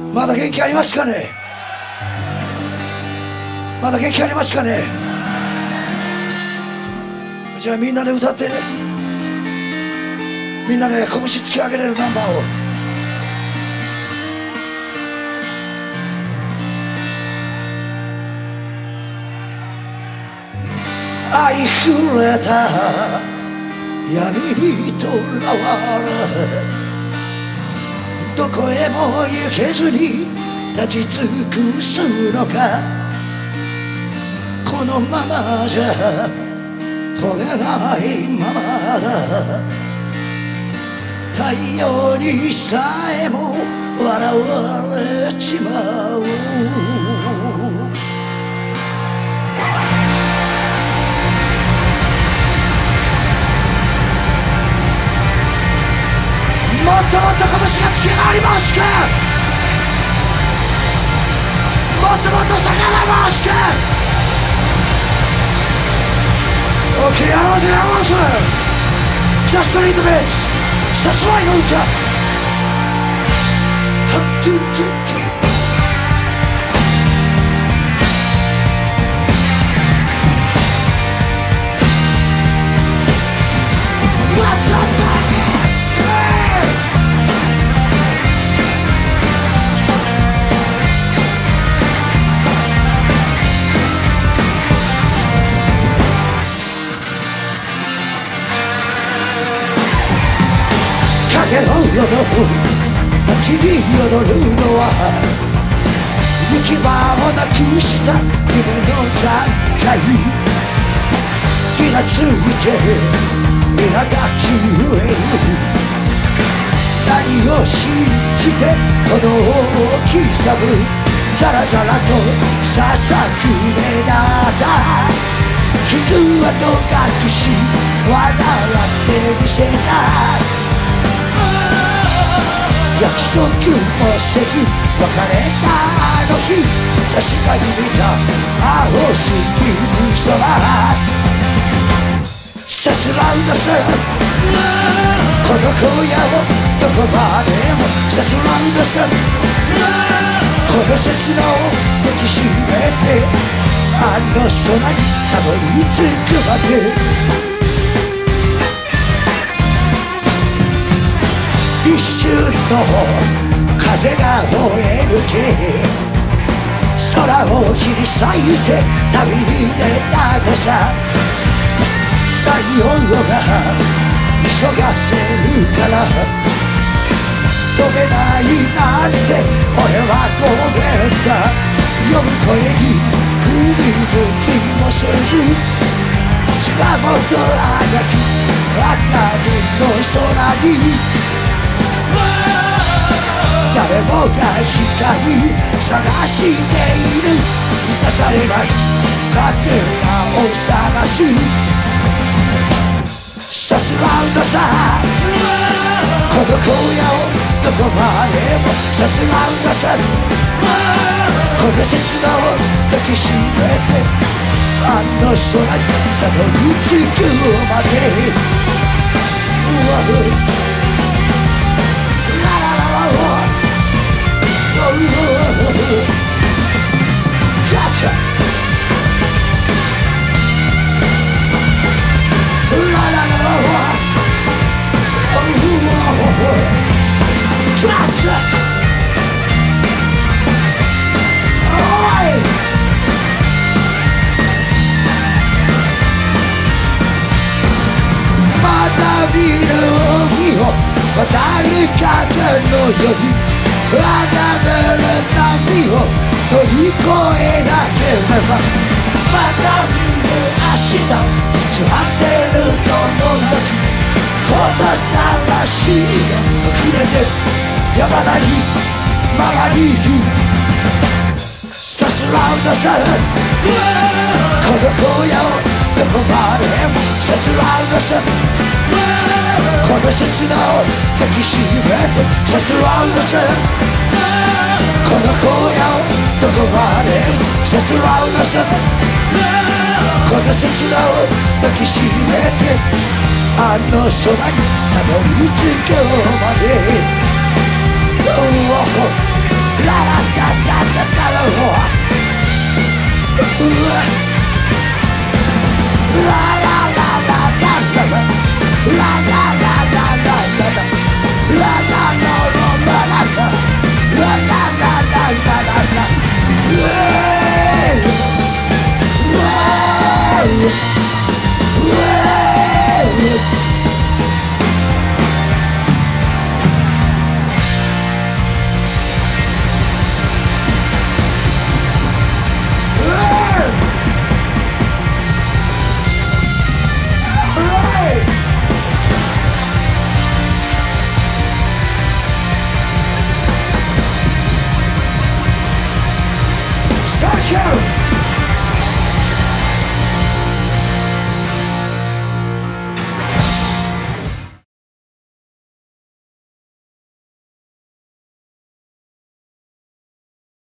まだ元気ありますかね。まだ元気ありますかね。じゃあみんなで歌って、みんなで拳突き上げれるナンバーを。ありふれた闇にとらわれ、どこへも行けずに立ち尽くすのか。このままじゃ飛べないままだ。太陽にさえも笑われちまう。もっともっと拳がつけがありますか。もっともっと逆らいますか。OK、やろうぜやろうぜ。 Just a little bit さすらいの歌。はっとっと影の夜街に踊るのは行き場をなくした夢の残骸。気がついて苛立ちゆえる。何を信じて鼓動を刻む。ザラザラとささくれだった傷跡隠し笑ってみせた。約束もせず別れたあの日、確かに見た青すぎる空。さすらうのさこの荒野をどこまでも。さすらうのさこの刹那を抱きしめて、あの空にたどり着くまで。一瞬の風が燃え抜け、空を切り裂いて旅に出たのさ。太陽が急がせるから飛べないなんて俺はごめんだ。呼ぶ声に振り向きもせず、つばもとあがく赤身の空に誰もが光探している。満たされないかけらを探す。さすらうのさこの荒野をどこまでも。さすらうのさこの刹那を抱きしめて、あの空にたどり着くまで。Gotcha! La la la la la. Oh, gotcha! Oi! また見る海を渡る風のように。あがめる波を乗り越えなければ、また見る明日偽ってると思う時、この魂を触れてやまないままにさすらうのさこの荒野をどこまでも。さすらうのさこの刹那を抱きしめて。さすらうのさこの荒野をどこまでも。さすらうのさこの刹那を抱きしめて、あの空にたどり着くまで。ララ Thank you!